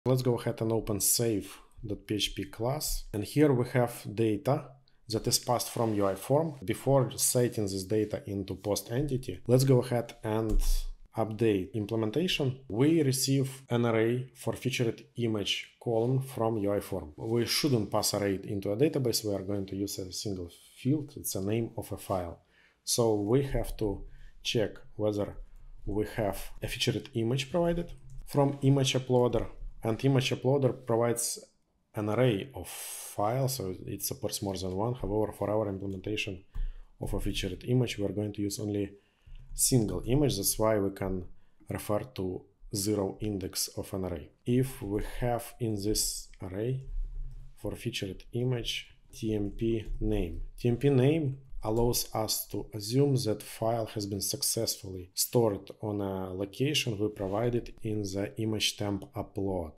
Let's go ahead and open save.php class. And here we have data that is passed from UI form. Before setting this data into post entity, let's go ahead and update implementation. We receive an array for featured image column from UI form. We shouldn't pass array into a database. We are going to use a single field. It's a name of a file. So we have to check whether we have a featured image provided from image uploader, and image uploader provides an array of files, so it supports more than one. However, for our implementation of a featured image, we are going to use only single image. That's why we can refer to 0 index of an array. If we have in this array for featured image TMP name. TMP name allows us to assume that file has been successfully stored on a location we provided in the image temp upload.